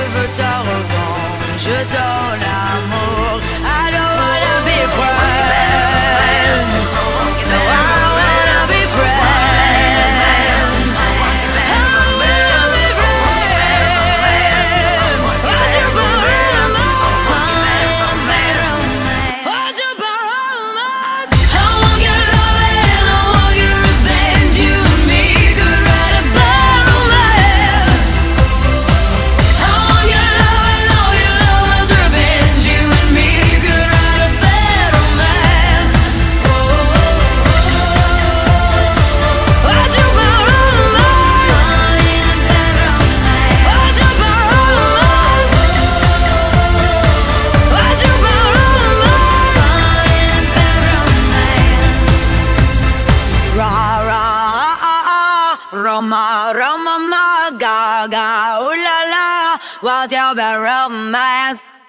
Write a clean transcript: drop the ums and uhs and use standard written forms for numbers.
veux ta revanche, ton amour. I don't wanna be friends. No, I don't wanna be friends. I don't wanna be friends. Why'd you borrow mine? Why'd you borrow mine? I won't get loving, I won't get revenge. You and me could write a bad romance. I won't get loving, all your love was revenge. You and me could write a bad romance. Why'd you borrow mine? Why'd you borrow mine? Why'd you borrow mine? Ra ra Roma Roma ma ga ga ooh la la, what's your bad romance?